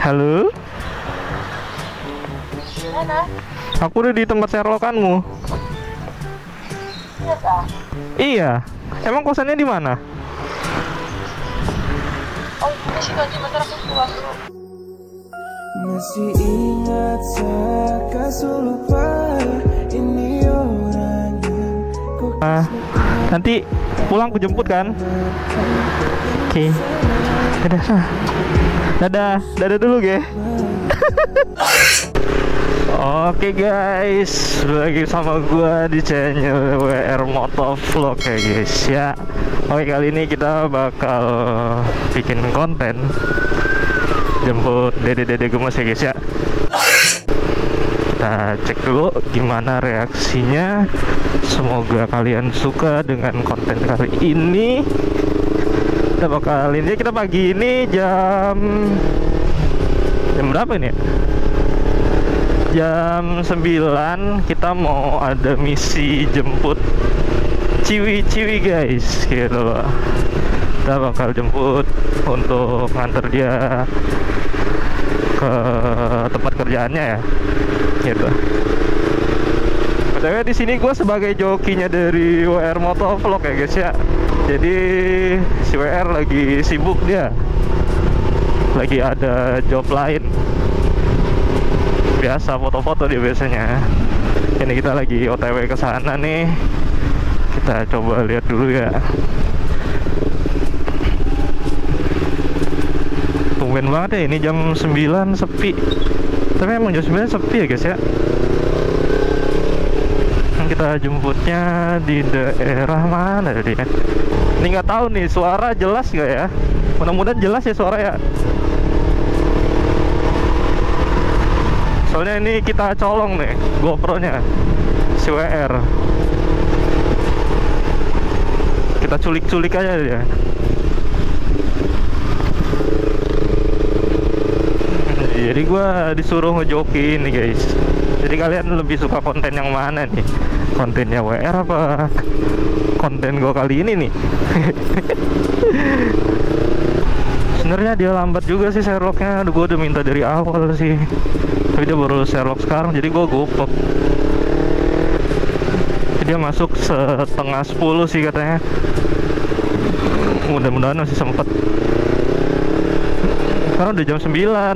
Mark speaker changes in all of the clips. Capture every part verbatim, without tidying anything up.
Speaker 1: Halo?
Speaker 2: Mana?
Speaker 1: Aku udah di tempat serlokanmu.
Speaker 2: Iya kah?
Speaker 1: Iya. Emang kosannya di mana?
Speaker 2: Oh, di situ aja, bentar aku keluar dulu.
Speaker 3: Masih ingat saya lupa ini orang yang kau
Speaker 1: Ah, nanti pulang ku jemput kan? Oke. Dadah. Nah. Dadah, dadah dulu, ge. Oke guys, lagi sama gua di channel W R Motovlog ya guys ya. Oke, kali ini kita bakal bikin konten jemput dede-dede gemes ya guys ya. Kita cek dulu gimana reaksinya. Semoga kalian suka dengan konten kali ini. Kita bakal ini kita pagi ini jam jam berapa ini ya? Jam sembilan kita mau ada misi jemput Ciwi-Ciwi guys gitu loh. Kita bakal jemput untuk nganter dia ke tempat kerjaannya ya gitu. Padahal di sini gue sebagai jokinya dari W R Motovlog ya guys ya. Jadi si W R lagi sibuk, dia lagi ada job lain. Biasa foto-foto dia biasanya. Ini kita lagi O T W ke sana nih. Kita coba lihat dulu ya. Tumben banget ya, ini jam sembilan sepi. Tapi emang jam sembilan sepi ya guys ya. Kita jemputnya di daerah mana tadi ya? Ini nggak tahu nih, suara jelas nggak ya? Mudah-mudahan jelas ya suara ya. Soalnya ini kita colong nih GoPro-nya si W R. Kita culik-culik aja dia. Jadi gua disuruh ngejoki nih guys. Jadi kalian lebih suka konten yang mana nih? Kontennya W R apa konten gua kali ini nih? Sebenarnya dia lambat juga sih Sherlocknya. Aduh, gua udah minta dari awal sih, tapi dia baru Sherlock sekarang, jadi gua gopek. Dia masuk setengah sepuluh sih katanya. Mudah-mudahan masih sempet. Sekarang udah jam sembilan.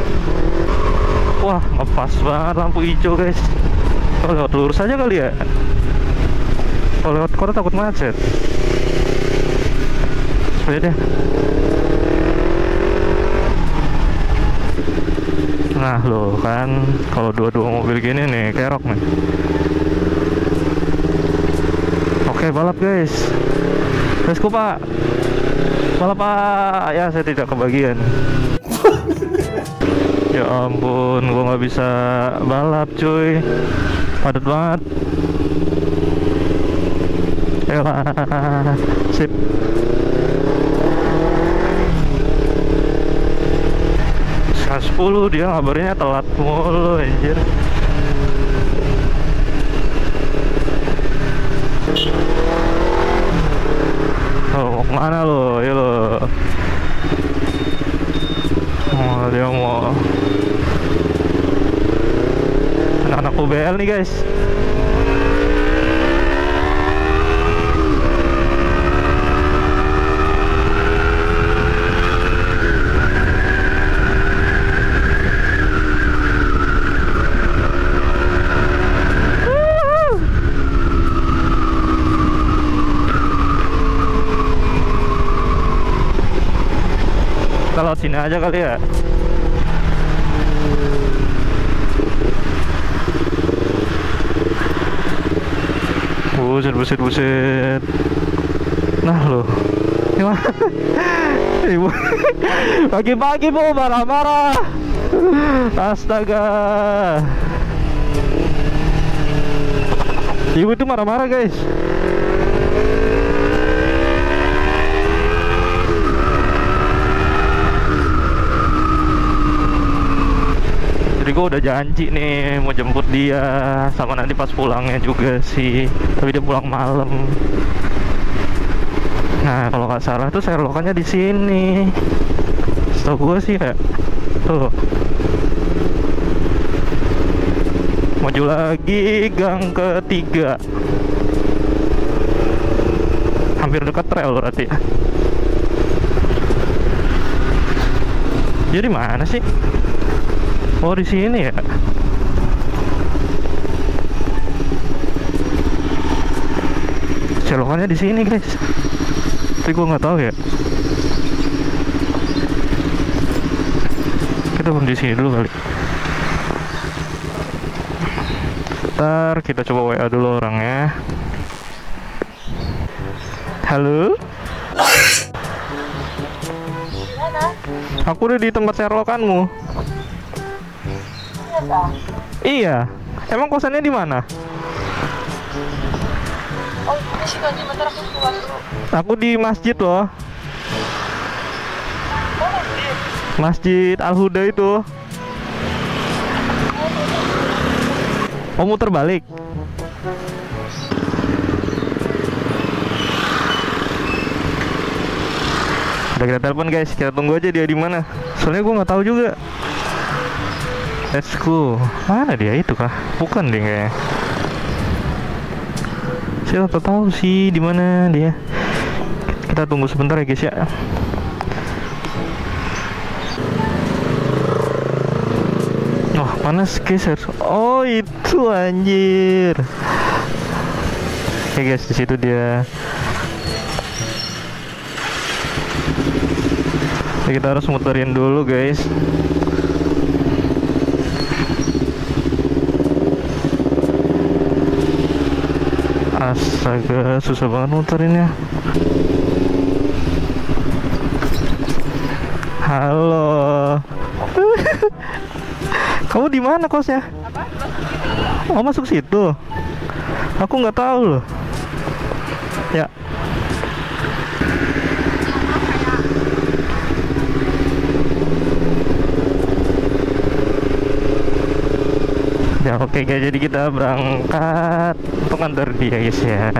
Speaker 1: Wah, ngepas banget lampu hijau guys. Oh, lewat lurus aja kali ya. Kalau lewat kota takut macet. Ayo deh. Nah lo kan, kalau dua-dua mobil gini nih kerok nih. Oke, balap guys. Let's go pak. Balap pak. Ya, saya tidak kebagian. Ya ampun, gua nggak bisa balap cuy, padat banget. Yalah, sip. Setengah sepuluh dia ngabarnya telat mulu anjir. Oh, mau kemana lo? Ya lo. Oh, dia mau anak-anak U B L nih guys. Kita lewat sini aja kali ya. Buset, buset, buset. Nah lo, ibu pagi-pagi bu marah-marah. Astaga, ibu itu marah-marah guys. Jadi gue udah janji nih mau jemput dia, sama nanti pas pulangnya juga sih. Tapi dia pulang malam. Nah kalau nggak salah tuh Sherlock-nya di sini. Setahu gue sih ya. Tuh. Maju lagi gang ketiga. Hampir dekat trail berarti. Jadi mana sih? Oh, di sini ya. Celokannya di sini, guys. Tapi gua nggak tahu ya. Kita di sini dulu kali. Ntar kita coba W A dulu orangnya. Halo?
Speaker 2: Gimana?
Speaker 1: Aku udah di tempat serokanmu.
Speaker 2: Iya, Kak.
Speaker 1: Iya. Emang kosannya di mana?
Speaker 2: Oh, ini sih kan bentar aku keluar dulu.
Speaker 1: Aku di masjid loh.
Speaker 2: Oh, masjid.
Speaker 1: Masjid Al-Huda itu. Oh, muter balik. Udah kita telepon, guys. Kita tunggu aja dia di mana. Soalnya gue nggak tahu juga. Let's go. Mana dia itu kah? Bukan deh kayaknya. Saya tak tahu sih di mana dia. Kita tunggu sebentar ya, guys ya. Oh, panas geser. Oh, itu anjir. Oke, guys, di situ dia. Oke, kita harus muterin dulu, guys. Astaga, susah banget muterinnya. Halo. Kamu di mana kosnya?
Speaker 2: Apa?
Speaker 1: Oh, masuk situ. Aku nggak tahu loh. Ya. Ya, oke guys, jadi kita berangkat untuk nganter dia, guys ya.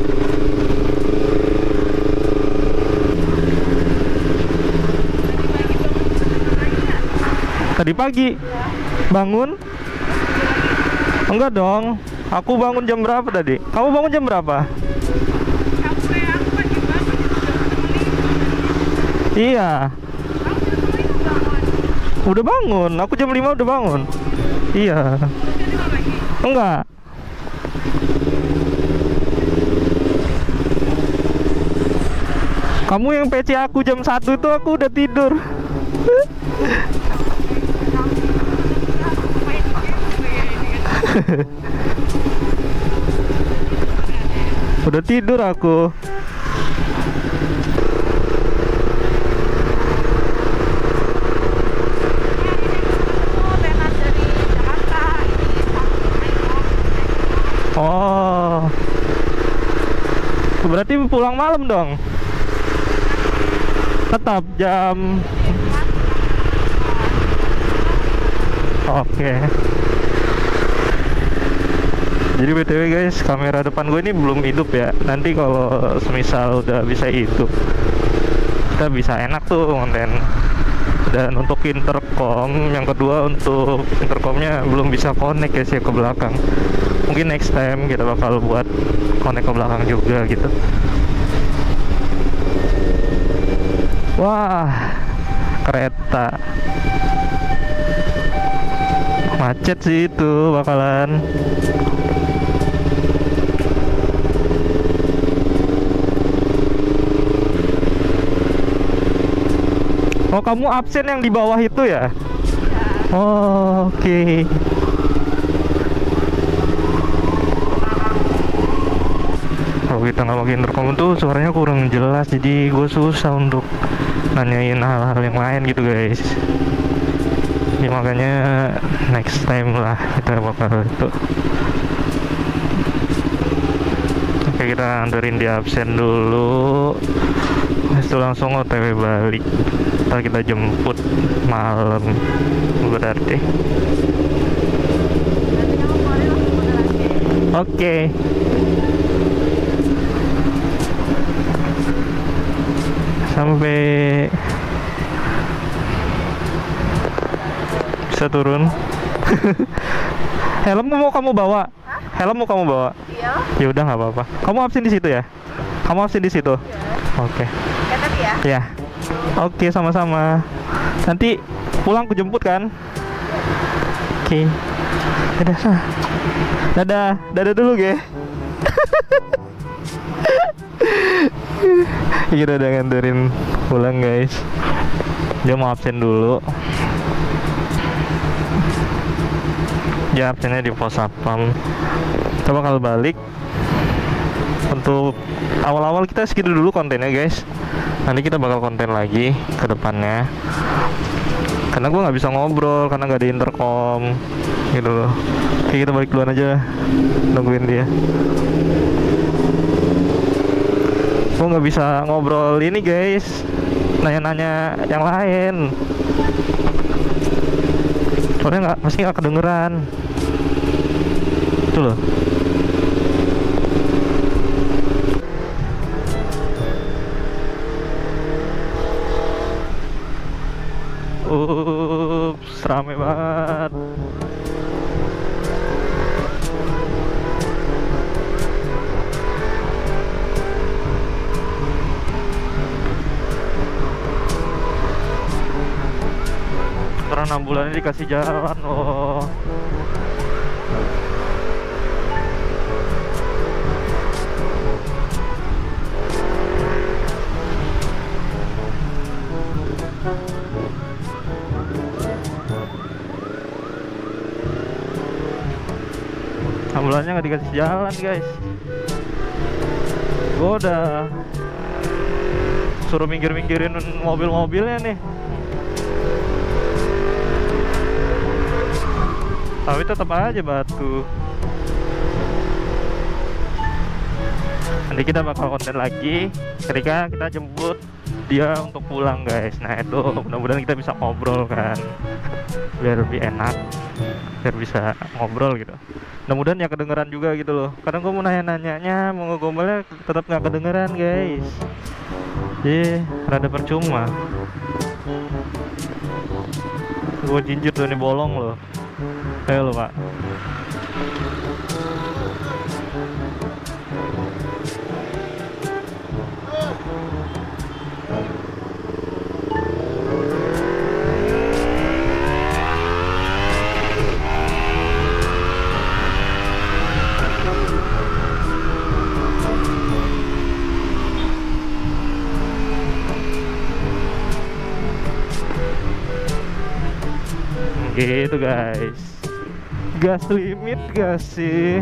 Speaker 1: Tadi pagi bangun? Enggak dong. Aku bangun jam berapa tadi? Kamu bangun jam berapa? Iya. Udah bangun. Aku jam lima udah bangun. Iya. Enggak. Kamu yang P C aku jam satu itu aku udah tidur. Udah tidur aku. Oh, berarti pulang malam dong. Tetap jam. Oke. Jadi B T W guys, kamera depan gue ini belum hidup ya. Nanti kalau semisal udah bisa hidup, kita bisa enak tuh konten. Dan untuk intercom, yang kedua untuk intercomnya belum bisa connect guys ya ke belakang. Mungkin next time kita bakal buat connect ke belakang juga gitu. Wah, kereta macet sih itu bakalan. Oh, kamu absen yang di bawah itu ya? Oh, oke. Okay. Kalau kita nggak pakai intercom tuh suaranya kurang jelas, jadi gue susah untuk nanyain hal-hal yang lain gitu guys. Ya makanya next time lah kita bakal itu. Oke, kita anterin di absen dulu. Habis itu langsung O T W balik. Ntar kita jemput malam berarti. Oke. Okay. Sampai Bisa turun. Helm mau kamu bawa?
Speaker 2: Hah?
Speaker 1: Helm mau kamu bawa?
Speaker 2: Iya.
Speaker 1: Ya udah nggak apa-apa. Kamu absen di situ ya? Kamu absen di situ?
Speaker 2: Iya.
Speaker 1: Oke.
Speaker 2: Ya tapi ya.
Speaker 1: Ya. Oke, sama-sama. Nanti pulang ku jemput kan? Oke. Dadah, sah. Dadah, dadah dulu, ge. Kita udah nganterin pulang, guys. Dia mau absen dulu. Dia absennya di pos satpam. Kita bakal balik. Untuk awal-awal kita segitu dulu kontennya, guys. Nanti kita bakal konten lagi ke depannya. Karena gue nggak bisa ngobrol karena nggak ada intercom gitu loh. Oke, kita balik duluan aja, nungguin dia. Gue nggak bisa ngobrol ini, guys, nanya-nanya yang lain. Soalnya nggak, pasti nggak kedengeran. Itu loh. Ups, rame banget. Karena enam bulan ini dikasih jalan loh. Ambulannya nggak dikasih jalan, guys. Gue udah suruh minggir-minggirin mobil-mobilnya nih, tapi tetap aja batu. Nanti kita bakal konten lagi ketika kita jemput dia untuk pulang, guys. Nah itu mudah-mudahan kita bisa ngobrol kan, biar lebih enak, biar bisa ngobrol gitu. Mudah-mudahan ya kedengeran juga gitu loh. Kadang gue mau nanya-nanyanya, mau ngegombalnya tetap nggak kedengeran, guys. Jadi rada percuma. Gue jinjit tuh, ini bolong loh. Ayo lo, Pak. Gitu, guys. Gas limit gak sih?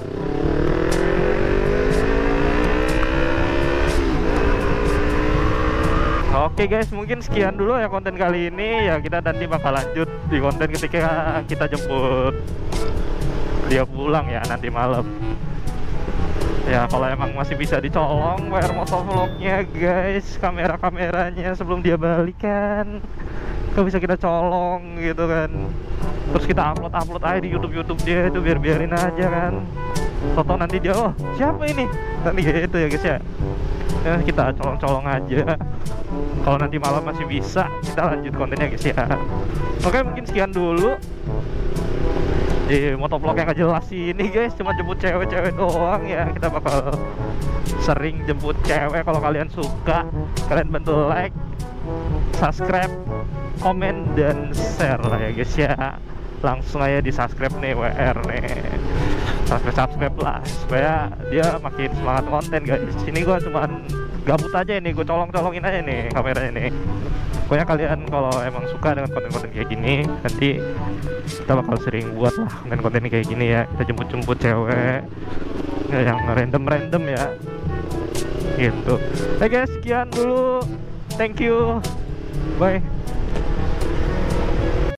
Speaker 1: Oke, guys, mungkin sekian dulu ya konten kali ini. Ya kita nanti bakal lanjut di konten ketika kita jemput dia pulang ya nanti malam. Ya kalau emang masih bisa dicolong W R Motovlognya, guys, kamera-kameranya sebelum dia balik kan, kan bisa kita colong gitu kan. Terus kita upload-upload aja di YouTube-YouTube dia itu, biar-biarin aja kan. Toto nanti dia, oh siapa ini? Nanti gitu ya, guys ya. Ya kita colong-colong aja. Kalau nanti malam masih bisa, kita lanjut kontennya, guys ya. Oke, mungkin sekian dulu di motovlog yang gak jelas ini, guys. Cuma jemput cewek-cewek doang ya. Kita bakal sering jemput cewek. Kalau kalian suka, kalian bantu like, subscribe, komen, dan share lah ya, guys ya. Langsung aja di subscribe nih W R nih, subscribe subscribe lah supaya dia makin semangat konten, guys. Sini gua cuman gabut aja ini, gue colong-colongin aja nih kameranya nih. Pokoknya kalian kalau emang suka dengan konten-konten kayak gini, nanti kita bakal sering buat lah konten-konten kayak gini ya. Kita jemput-jemput cewek ya, yang random-random ya gitu. Oke, guys, sekian dulu, thank you, bye.